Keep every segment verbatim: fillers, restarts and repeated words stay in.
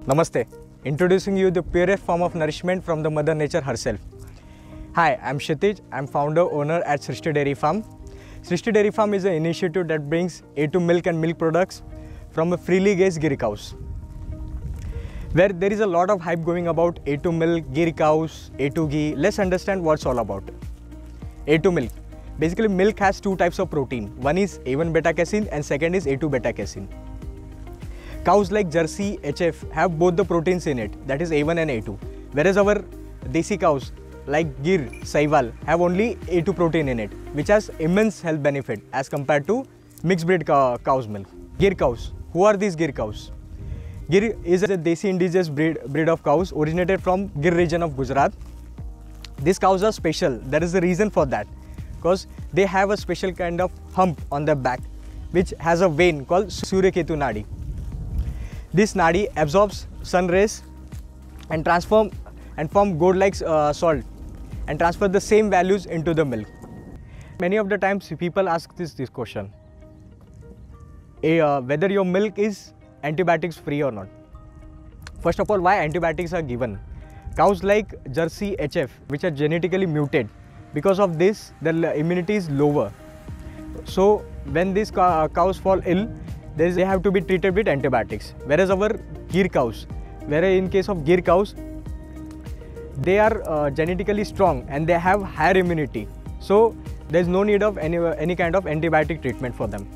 Namaste. Introducing you the purest form of nourishment from the Mother Nature herself. Hi, I'm Kshitij. I'm founder owner at Srishti Dairy Farm. Srishti Dairy Farm is an initiative that brings A two milk and milk products from a freely grazed gir cows. Where there is a lot of hype going about A two milk, gir cows, A two ghee. Let's understand what's all about. A two milk. Basically, milk has two types of protein. One is A one beta casein and second is A two beta casein. Cows like Jersey, H F have both the proteins in it, that is A one and A two. Whereas our desi cows like Gir, Sahiwal have only A two protein in it, which has immense health benefit as compared to mixed breed cow, cow's milk. Gir cows. Who are these Gir cows? Gir is a desi indigenous breed, breed of cows originated from Gir region of Gujarat. These cows are special. There is a reason for that, because they have a special kind of hump on their back, which has a vein called Surya Ketu Nadi. This nadi absorbs sun rays and transform and form gold-like uh, salt and transfer the same values into the milk. Many of the times people ask this, this question, a, uh, whether your milk is antibiotics free or not. First of all, why antibiotics are given? Cows like Jersey, H F, which are genetically muted, because of this their immunity is lower. So when these cows fall ill, they have to be treated with antibiotics. Whereas our Gir cows, whereas in case of Gir cows, they are uh, genetically strong and they have higher immunity. So there is no need of any, uh, any kind of antibiotic treatment for them.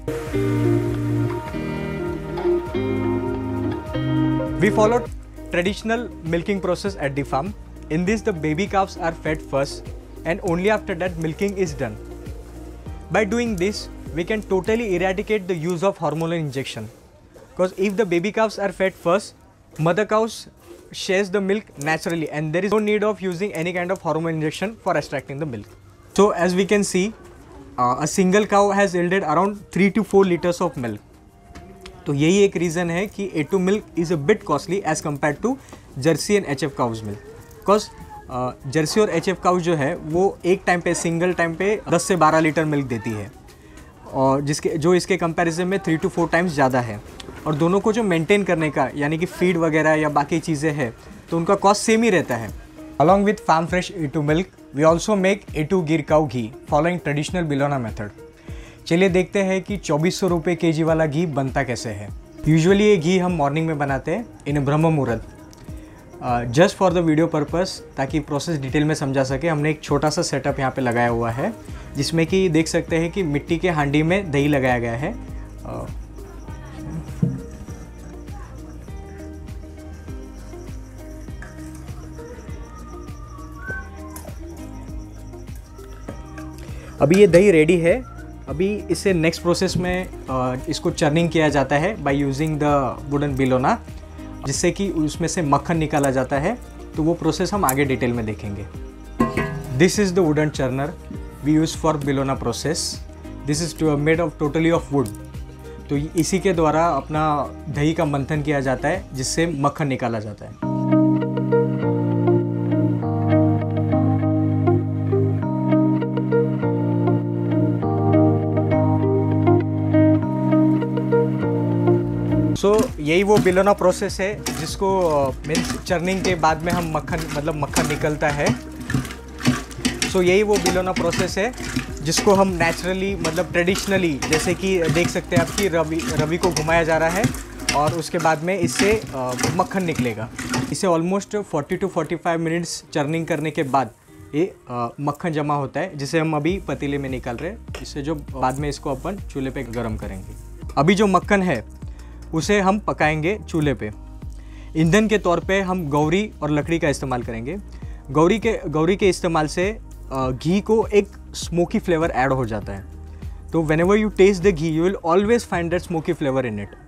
We followed traditional milking process at the farm. In this, the baby calves are fed first and only after that milking is done. By doing this, we can totally eradicate the use of hormonal injection, because if the baby calves are fed first, mother cows shares the milk naturally and there is no need of using any kind of hormone injection for extracting the milk. So as we can see, uh, a single cow has yielded around three to four liters of milk. तो यही एक reason है कि A two milk is a bit costly as compared to Jersey and H F cows milk, because Jersey और H F cows जो है वो एक टाइम पे सिंगल टाइम पे दस से बारह लीटर मिल्क देती है, और जिसके जो इसके कंपैरिजन में थ्री टू फोर टाइम्स ज़्यादा है। और दोनों को जो मेंटेन करने का यानी कि फीड वगैरह या बाकी चीज़ें हैं तो उनका कॉस्ट सेम ही रहता है। Along with farm fresh A two milk we also make A two Gir cow ghee following traditional bilona method. चलिए देखते हैं कि चौबीस सौ रुपये के जी वाला घी बनता कैसे है। यूजुअली ये घी हम मॉर्निंग में बनाते हैं in Brahma muhurta, just for the video purpose, ताकि प्रोसेस डिटेल में समझा सके। हमने एक छोटा सा सेटअप यहाँ पे लगाया हुआ है जिसमें कि देख सकते हैं कि मिट्टी के हांडी में दही लगाया गया है। uh, अभी ये दही रेडी है। अभी इससे नेक्स्ट प्रोसेस में uh, इसको चर्निंग किया जाता है by using the wooden bilona, जिससे कि उसमें से मक्खन निकाला जाता है। तो वो प्रोसेस हम आगे डिटेल में देखेंगे। This is the wooden churner we use for bilona process. This is too made of totally of wood. तो इसी के द्वारा अपना दही का मंथन किया जाता है जिससे मक्खन निकाला जाता है। सो so, यही वो बिलोना प्रोसेस है जिसको मीन्स चर्निंग के बाद में हम मक्खन मतलब मक्खन निकलता है। सो so, यही वो बिलोना प्रोसेस है जिसको हम नेचुरली मतलब ट्रेडिशनली, जैसे कि देख सकते हैं आपकी रवि रवि को घुमाया जा रहा है और उसके बाद में इससे मक्खन निकलेगा। इसे almost forty two forty five minutes churning करने के बाद ये मक्खन जमा होता है, जिसे हम अभी पतीले में निकाल रहे हैं। इससे जो बाद में इसको अपन चूल्हे पे गर्म करेंगे। अभी जो मक्खन है उसे हम पकाएंगे चूल्हे पे। ईंधन के तौर पे हम गौरी और लकड़ी का इस्तेमाल करेंगे। गौरी के गौरी के इस्तेमाल से घी को एक स्मोकी फ्लेवर ऐड हो जाता है। तो whenever you taste the ghee you will always find that smoky flavour in it.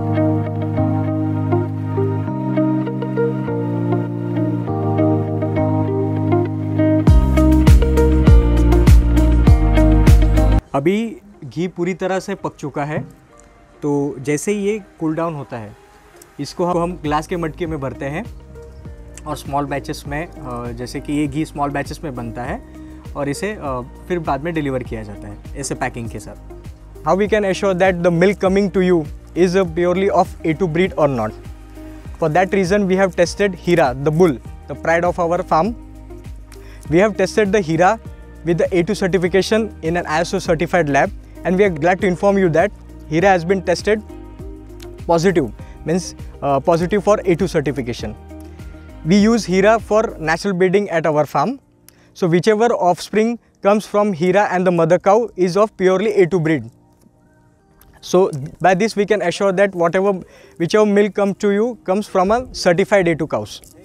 अभी घी पूरी तरह से पक चुका है। तो जैसे ही ये कूल डाउन होता है, इसको हम ग्लास के मटके में भरते हैं और स्मॉल बैचेस में, जैसे कि ये घी स्मॉल बैचेस में बनता है और इसे फिर बाद में डिलीवर किया जाता है ऐसे पैकिंग के साथ। How we can assure that the milk coming to you is purely of A two breed और not. For that reason, we have tested Hira, the bull, the pride of our farm. We have tested the Hira with the A two certification in an I S O certified lab, and we are glad to inform you that Hira has been tested positive, means uh, positive for A two certification. We use Hira for natural breeding at our farm. So whichever offspring comes from Hira and the mother cow is of purely A two breed. So by this we can assure that whatever, whichever milk comes to you comes from a certified A two cows.